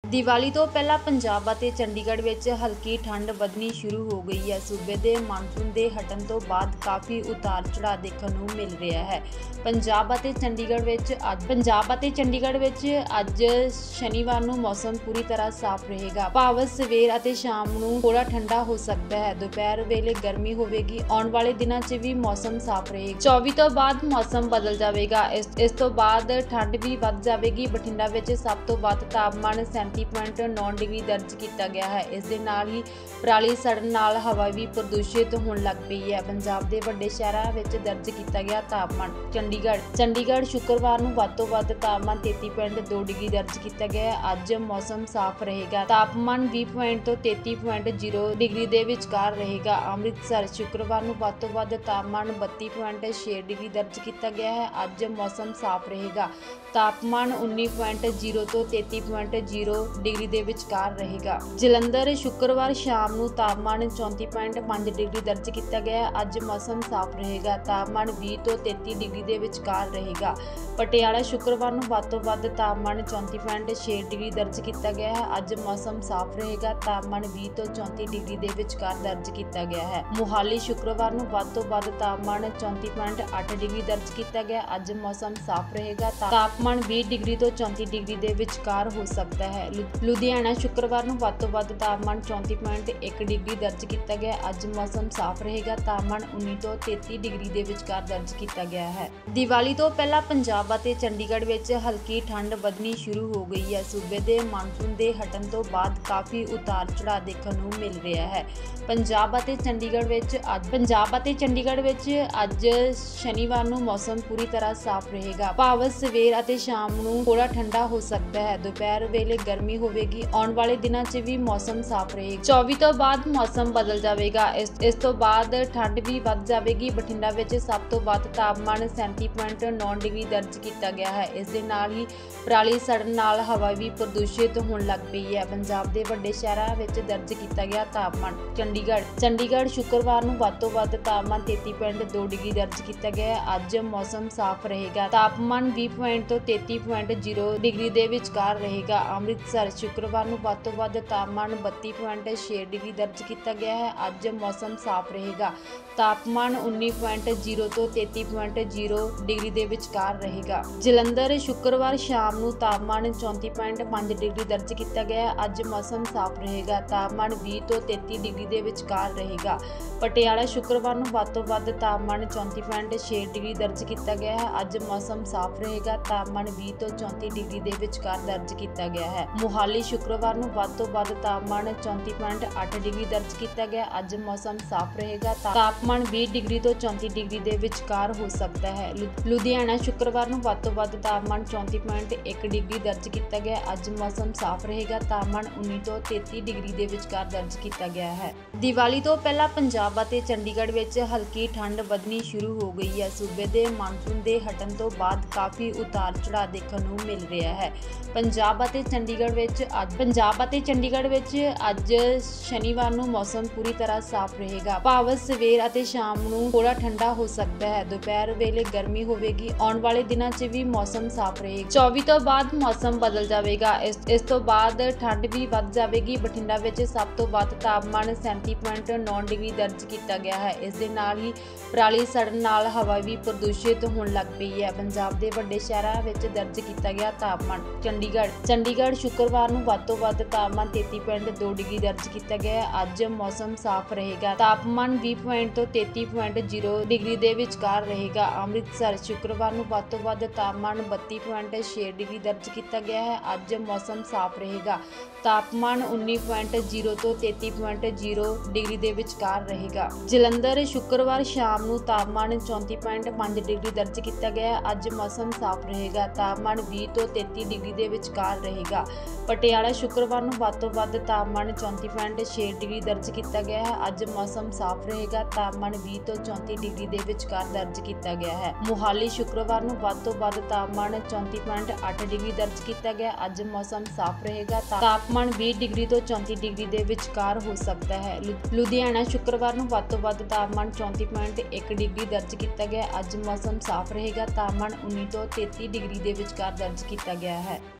ਦੀਵਾਲੀ ਤੋਂ ਪਹਿਲਾਂ ਪੰਜਾਬ ਅਤੇ ਚੰਡੀਗੜ੍ਹ ਵਿੱਚ ਹਲਕੀ ਠੰਡ ਵਧਣੀ ਸ਼ੁਰੂ ਹੋ ਗਈ ਹੈ। ਸੂਬੇ ਦੇ ਮਾਨਸੂਨ ਦੇ ਹਟਣ ਤੋਂ ਬਾਅਦ ਕਾਫੀ ਉਤਾਰ ਚੜ੍ਹਾਅ ਦੇਖਣ ਨੂੰ ਮਿਲ ਰਿਹਾ ਹੈ। ਪੰਜਾਬ ਅਤੇ ਚੰਡੀਗੜ੍ਹ ਵਿੱਚ ਅੱਜ ਸ਼ਨੀਵਾਰ ਨੂੰ ਮੌਸਮ ਪੂਰੀ ਤਰ੍ਹਾਂ ਸਾਫ਼ ਰਹੇਗਾ। ਭਾਵ ਸਵੇਰ ਅਤੇ ਸ਼ਾਮ ਨੂੰ ਥੋੜਾ ਠੰਡਾ ਹੋ ਸਕਦਾ ਹੈ। ਦੁਪਹਿਰ ਵੇਲੇ ਗਰਮੀ ਹੋਵੇਗੀ। ਆਉਣ ਵਾਲੇ ਦਿਨਾਂ 'ਚ ਵੀ ਮੌਸਮ ਸਾਫ਼ ਰਹੇਗਾ। 24 ਤੋਂ ਬਾਅਦ ਮੌਸਮ ਬਦਲ ਜਾਵੇਗਾ। ਇਸ ਤੋਂ ਬਾਅਦ ਠੰਡ ਵੀ ਵੱਧ ਜਾਵੇਗੀ। ਬਠਿੰਡਾ ਵਿੱਚ ਸਭ ਤੋਂ ਵੱਧ ਤਾਪਮਾਨ 37.9 ਡਿਗਰੀ ਦਰਜ ਕੀਤਾ ਗਿਆ ਹੈ। ਇਸ ਦੇ ਨਾਲ ਹੀ ਪਰਾਲੀ ਸੜਨ ਨਾਲ ਹਵਾ ਵੀ ਪ੍ਰਦੂਸ਼ਿਤ ਹੋਣ ਲੱਗ ਪਈ ਹੈ। ਪੰਜਾਬ ਦੇ ਵੱਡੇ ਸ਼ਹਿਰਾਂ ਵਿੱਚ ਦਰਜ ਕੀਤਾ ਗਿਆ ਤਾਪਮਾਨ। ਚੰਡੀਗੜ੍ਹ ਸ਼ੁੱਕਰਵਾਰ ਨੂੰ ਵੱਧ ਤੋਂ ਵੱਧ ਤਾਪਮਾਨ 33.2 ਡਿਗਰੀ ਦਰਜ ਕੀਤਾ ਗਿਆ ਹੈ। ਅੱਜ ਮੌਸਮ ਸਾਫ਼ ਰਹੇਗਾ। ਤਾਪਮਾਨ 20 ਤੋਂ 33.0 ਡਿਗਰੀ ਦੇ ਵਿਚਕਾਰ ਰਹੇਗਾ। ਅੰਮ੍ਰਿਤਸਰ ਸ਼ੁੱਕਰਵਾਰ ਨੂੰ ਵੱਧ ਤੋਂ ਵੱਧ ਤਾਪਮਾਨ 32.6 ਡਿਗਰੀ ਦਰਜ ਕੀਤਾ ਗਿਆ ਹੈ। ਅੱਜ ਮੌਸਮ ਸਾਫ਼ ਰਹੇਗਾ। ਤਾਪਮਾਨ 19.0 ਤੋਂ 33.0 ਡਿਗਰੀ ਦੇ ਵਿਚਕਾਰ ਰਹੇਗਾ। ਜਲੰਧਰ ਸ਼ੁੱਕਰਵਾਰ ਸ਼ਾਮ ਨੂੰ ਤਾਪਮਾਨ 34.5 ਡਿਗਰੀ ਦਰਜ ਕੀਤਾ ਗਿਆ ਹੈ। ਅੱਜ ਮੌਸਮ ਸਾਫ਼ ਰਹੇਗਾ। ਤਾਪਮਾਨ 20 ਤੋਂ 33 ਡਿਗਰੀ ਦੇ ਵਿਚਕਾਰ ਰਹੇਗਾ। ਪਟਿਆਲਾ ਸ਼ੁੱਕਰਵਾਰ ਨੂੰ ਵੱਧ ਤੋਂ ਵੱਧ ਤਾਪਮਾਨ 34.6 ਡਿਗਰੀ ਦਰਜ ਕੀਤਾ ਗਿਆ ਹੈ। ਅੱਜ ਮੌਸਮ ਸਾਫ਼ ਰਹੇਗਾ। ਤਾਪਮਾਨ 20 ਤੋਂ 34 ਡਿਗਰੀ ਦੇ ਵਿਚਕਾਰ ਦਰਜ ਕੀਤਾ ਗਿਆ ਹੈ। ਮੋਹਾਲੀ ਸ਼ੁੱਕਰਵਾਰ ਨੂੰ ਵੱਧ ਤੋਂ ਵੱਧ ਤਾਪਮਾਨ 34.8 ਡਿਗਰੀ ਦਰਜ ਕੀਤਾ ਗਿਆ। ਅੱਜ ਮੌਸਮ ਸਾਫ਼ ਰਹੇਗਾ। ਤਾਪਮਾਨ 20 ਡਿਗਰੀ ਤੋਂ 34 ਡਿਗਰੀ ਦੇ ਵਿਚਕਾਰ ਹੋ ਸਕਦਾ ਹੈ। ਲੁਧਿਆਣਾ ਸ਼ੁੱਕਰਵਾਰ ਨੂੰ ਵੱਧ ਤੋਂ ਵੱਧ ਤਾਪਮਾਨ 34.1 ਡਿਗਰੀ ਦਰਜ ਕੀਤਾ ਗਿਆ। ਅੱਜ ਮੌਸਮ ਸਾਫ਼ ਰਹੇਗਾ। ਤਾਪਮਾਨ 19 ਤੋਂ 33 ਡਿਗਰੀ ਦੇ ਵਿਚਕਾਰ ਦਰਜ ਕੀਤਾ ਗਿਆ ਹੈ। ਦੀਵਾਲੀ ਤੋਂ ਪਹਿਲਾਂ ਪੰਜਾਬ ਅਤੇ ਚੰਡੀਗੜ੍ਹ ਵਿੱਚ ਹਲਕੀ ਠੰਡ ਵਧਣੀ ਸ਼ੁਰੂ ਹੋ ਗਈ ਹੈ। ਸੂਬੇ ਦੇ ਮਾਨਸੂਨ ਦੇ ਹਟਣ ਤੋਂ ਬਾਅਦ ਕਾਫੀ ਉਤਾਰ ਚੜ੍ਹਾਅ ਦੇਖਣ ਨੂੰ ਮਿਲ ਰਿਹਾ ਹੈ। ਪੰਜਾਬ ਅਤੇ ਚੰਡੀਗੜ੍ਹ ਵਿੱਚ ਅੱਜ ਸ਼ਨੀਵਾਰ ਨੂੰ ਮੌਸਮ ਪੂਰੀ ਤਰ੍ਹਾਂ ਸਾਫ਼ ਰਹੇਗਾ। ਭਾਵ ਸਵੇਰ ਅਤੇ ਸ਼ਾਮ ਨੂੰ ਥੋੜਾ ਠੰਡਾ ਹੋ ਸਕਦਾ ਹੈ। ਦੁਪਹਿਰ ਵੇਲੇ ਗਰਮੀ ਹੋਵੇਗੀ। ਆਉਣ ਵਾਲੇ ਦਿਨਾਂ 'ਚ ਵੀ ਮੌਸਮ ਸਾਫ਼ ਰਹੇਗਾ। 24 ਤੋਂ ਬਾਅਦ ਮੌਸਮ ਬਦਲ ਜਾਵੇਗਾ। ਇਸ ਤੋਂ ਬਾਅਦ ਠੰਡ ਵੀ ਵੱਧ ਜਾਵੇਗੀ। ਬਠਿੰਡਾ ਵਿੱਚ ਸਭ ਤੋਂ ਵੱਧ ਤਾਪਮਾਨ 37.9 ਡਿਗਰੀ ਦਰਜ ਕੀਤਾ ਗਿਆ ਹੈ। ਇਸ ਦੇ ਨਾਲ ਹੀ ਪਰਾਲੀ ਸੜਨ ਨਾਲ ਹਵਾ ਵੀ ਪ੍ਰਦੂਸ਼ਿਤ ਹੋਣ ਲੱਗ ਪਈ ਹੈ। ਪੰਜਾਬ ਦੇ ਵੱਡੇ ਸ਼ਹਿਰਾਂ ਵਿੱਚ ਦਰਜ ਕੀਤਾ ਗਿਆ ਤਾਪਮਾਨ। ਚੰਡੀਗੜ੍ਹ ਸ਼ੁੱਕਰਵਾਰ ਨੂੰ ਵੱਧ ਤੋਂ ਵੱਧ ਤਾਪਮਾਨ 33.2 ਡਿਗਰੀ ਦਰਜ ਕੀਤਾ ਗਿਆ ਹੈ। ਅੱਜ ਮੌਸਮ ਸਾਫ਼ ਰਹੇਗਾ। ਤਾਪਮਾਨ 20 ਤੋਂ 33.0 ਡਿਗਰੀ ਦੇ ਵਿਚਕਾਰ ਰਹੇਗਾ। ਅੰਮ੍ਰਿਤਸਰ ਸ਼ੁੱਕਰਵਾਰ ਨੂੰ ਵੱਧ ਤੋਂ ਵੱਧ ਤਾਪਮਾਨ 32.6 ਡਿਗਰੀ ਦਰਜ ਕੀਤਾ ਗਿਆ ਹੈ। ਅੱਜ ਮੌਸਮ ਸਾਫ਼ ਰਹੇਗਾ। ਤਾਪਮਾਨ 19.0 ਤੋਂ 33.0 ਡਿਗਰੀ ਦੇ ਵਿਚਕਾਰ ਰਹੇਗਾ। ਜਲੰਧਰ ਸ਼ੁੱਕਰਵਾਰ ਸ਼ਾਮ ਨੂੰ ਤਾਪਮਾਨ 34.5 ਡਿਗਰੀ ਦਰਜ ਕੀਤਾ ਗਿਆ ਹੈ। ਅੱਜ ਮੌਸਮ ਸਾਫ਼ ਰਹੇਗਾ। ਤਾਪਮਾਨ 20 ਤੋਂ 33 ਡਿਗਰੀ ਦੇ ਵਿਚਕਾਰ ਰਹੇਗਾ। ਪਟਿਆਲਾ ਸ਼ੁੱਕਰਵਾਰ ਨੂੰ ਵੱਧ ਤੋਂ ਵੱਧ ਤਾਪਮਾਨ 34.6 ਡਿਗਰੀ ਦਰਜ ਕੀਤਾ ਗਿਆ ਹੈ। ਅੱਜ ਮੌਸਮ ਸਾਫ਼ ਰਹੇਗਾ। ਤਾਪਮਾਨ 20 ਤੋਂ 34 ਡਿਗਰੀ ਦੇ ਵਿਚਕਾਰ ਦਰਜ ਕੀਤਾ ਗਿਆ ਹੈ। ਮੋਹਾਲੀ ਸ਼ੁੱਕਰਵਾਰ ਨੂੰ ਵੱਧ ਤੋਂ ਵੱਧ ਤਾਪਮਾਨ 34.8 ਡਿਗਰੀ ਦਰਜ ਕੀਤਾ ਗਿਆ। ਅੱਜ ਮੌਸਮ ਸਾਫ਼ ਰਹੇਗਾ। ਤਾਪਮਾਨ 20 ਡਿਗਰੀ ਤੋਂ 34 ਡਿਗਰੀ ਦੇ ਵਿਚਕਾਰ ਹੋ ਸਕਦਾ ਹੈ। ਲੁਧਿਆਣਾ ਸ਼ੁੱਕਰਵਾਰ ਨੂੰ ਵੱਧ ਤੋਂ ਵੱਧ ਤਾਪਮਾਨ 34.1 ਡਿਗਰੀ ਦਰਜ ਕੀਤਾ ਗਿਆ। ਅੱਜ ਮੌਸਮ ਸਾਫ਼ ਰਹੇਗਾ। ਤਾਪਮਾਨ 19 ਤੋਂ 33 ਡਿਗਰੀ ਦੇ ਵਿਚਕਾਰ ਦਰਜ ਕੀਤਾ ਗਿਆ ਹੈ। ਦੀਵਾਲੀ ਤੋਂ ਪਹਿਲਾਂ ਪੰਜਾਬ ਅਤੇ ਚੰਡੀਗੜ੍ਹ ਵਿੱਚ ਹਲਕੀ ਠੰਡ ਵਧਣੀ ਸ਼ੁਰੂ ਹੋ ਗਈ ਹੈ। ਸੂਬੇ ਦੇ ਮਾਨਸੂਨ ਦੇ ਹਟਣ ਤੋਂ ਬਾਅਦ ਕਾਫੀ ਉਤਾਰ ਚੜ੍ਹਾਅ ਦੇਖਣ ਨੂੰ ਮਿਲ ਰਿਹਾ ਹੈ। ਪੰਜਾਬ ਅਤੇ ਚੰਡੀਗੜ੍ਹ ਵਿੱਚ ਅੱਜ ਸ਼ਨੀਵਾਰ ਨੂੰ ਮੌਸਮ ਪੂਰੀ ਤਰ੍ਹਾਂ ਸਾਫ਼ ਰਹੇਗਾ। ਭਾਵ ਸਵੇਰ ਅਤੇ ਸ਼ਾਮ ਨੂੰ ਥੋੜਾ ਠੰਡਾ ਹੋ ਸਕਦਾ ਹੈ। ਦੁਪਹਿਰ ਵੇਲੇ ਗਰਮੀ ਹੋਵੇਗੀ। ਆਉਣ ਵਾਲੇ ਦਿਨਾਂ 'ਚ ਵੀ ਮੌਸਮ ਸਾਫ਼ ਰਹੇਗਾ। 24 ਤੋਂ ਬਾਅਦ ਮੌਸਮ ਬਦਲ ਜਾਵੇਗਾ। ਇਸ ਤੋਂ ਬਾਅਦ ਠੰਡ ਵੀ ਵੱਧ ਜਾਵੇਗੀ। ਬਠਿੰਡਾ ਵਿੱਚ ਸਭ ਤੋਂ ਵੱਧ ਤਾਪਮਾਨ 37.9 ਡਿਗਰੀ ਦਰਜ ਕੀਤਾ ਗਿਆ ਹੈ। ਇਸ ਦੇ ਨਾਲ ਹੀ ਪਰਾਲੀ ਸੜਨ ਨਾਲ ਹਵਾ ਵੀ ਪ੍ਰਦੂਸ਼ਿਤ ਹੋਣ ਲੱਗ ਪਈ ਹੈ। ਪੰਜਾਬ ਦੇ ਵੱਡੇ ਸ਼ਹਿਰਾਂ ਵਿੱਚ ਦਰਜ ਕੀਤਾ ਗਿਆ ਤਾਪਮਾਨ। ਚੰਡੀਗੜ੍ਹ ਸ਼ੁੱਕਰਵਾਰ ਨੂੰ ਵੱਧ ਤੋਂ ਵੱਧ ਤਾਪਮਾਨ 33.2 ਡਿਗਰੀ ਦਰਜ ਕੀਤਾ ਗਿਆ ਹੈ। ਅੱਜ ਮੌਸਮ ਸਾਫ਼ ਰਹੇਗਾ। ਤਾਪਮਾਨ 20 ਤੋਂ 33.0 ਡਿਗਰੀ ਦੇ ਵਿਚਕਾਰ ਰਹੇਗਾ। ਅੰਮ੍ਰਿਤਸਰ ਸ਼ੁੱਕਰਵਾਰ ਨੂੰ ਵੱਧ ਤੋਂ ਵੱਧ ਤਾਪਮਾਨ 32.6 ਡਿਗਰੀ ਦਰਜ ਕੀਤਾ ਗਿਆ ਹੈ। ਅੱਜ ਮੌਸਮ ਸਾਫ਼ ਰਹੇਗਾ। ਤਾਪਮਾਨ 19.0 ਤੋਂ 33.0 ਡਿਗਰੀ ਦੇ ਵਿਚਕਾਰ ਰਹੇਗਾ। ਜਲੰਧਰ ਸ਼ੁੱਕਰਵਾਰ ਸ਼ਾਮ ਨੂੰ ਤਾਪਮਾਨ 34.5 ਡਿਗਰੀ ਦਰਜ ਕੀਤਾ ਗਿਆ ਹੈ। ਅੱਜ ਮੌਸਮ ਸਾਫ਼ ਰਹੇਗਾ। ਤਾਪਮਾਨ 20 ਤੋਂ 33 ਡਿਗਰੀ ਦੇ ਵਿਚਕਾਰ ਰਹੇਗਾ। ਪਟਿਆਲਾ ਸ਼ੁੱਕਰਵਾਰ ਨੂੰ ਵੱਧ ਤੋਂ ਵੱਧ ਤਾਪਮਾਨ 34.6 ਡਿਗਰੀ ਦਰਜ ਕੀਤਾ ਗਿਆ ਹੈ। ਅੱਜ ਮੌਸਮ ਸਾਫ਼ ਰਹੇਗਾ। ਤਾਪਮਾਨ 20 ਤੋਂ 34 ਡਿਗਰੀ ਦੇ ਵਿਚਕਾਰ ਦਰਜ ਕੀਤਾ ਗਿਆ ਹੈ। ਮੋਹਾਲੀ ਸ਼ੁੱਕਰਵਾਰ ਨੂੰ ਵੱਧ ਤੋਂ ਵੱਧ ਤਾਪਮਾਨ 34.8 ਡਿਗਰੀ ਦਰਜ ਕੀਤਾ ਗਿਆ। ਅੱਜ ਮੌਸਮ ਸਾਫ਼ ਰਹੇਗਾ। ਤਾਪਮਾਨ 20 ਡਿਗਰੀ ਤੋਂ 34 ਡਿਗਰੀ ਦੇ ਵਿਚਕਾਰ ਹੋ ਸਕਦਾ ਹੈ। ਲੁਧਿਆਣਾ ਸ਼ੁੱਕਰਵਾਰ ਨੂੰ ਵੱਧ ਤੋਂ ਵੱਧ ਤਾਪਮਾਨ 34.1 ਡਿਗਰੀ ਦਰਜ ਕੀਤਾ ਗਿਆ। ਅੱਜ ਮੌਸਮ ਸਾਫ਼ ਰਹੇਗਾ। ਤਾਪਮਾਨ 19 ਤੋਂ 33 ਡਿਗਰੀ ਦੇ ਵਿਚਕਾਰ ਦਰਜ ਕੀਤਾ ਗਿਆ ਹੈ।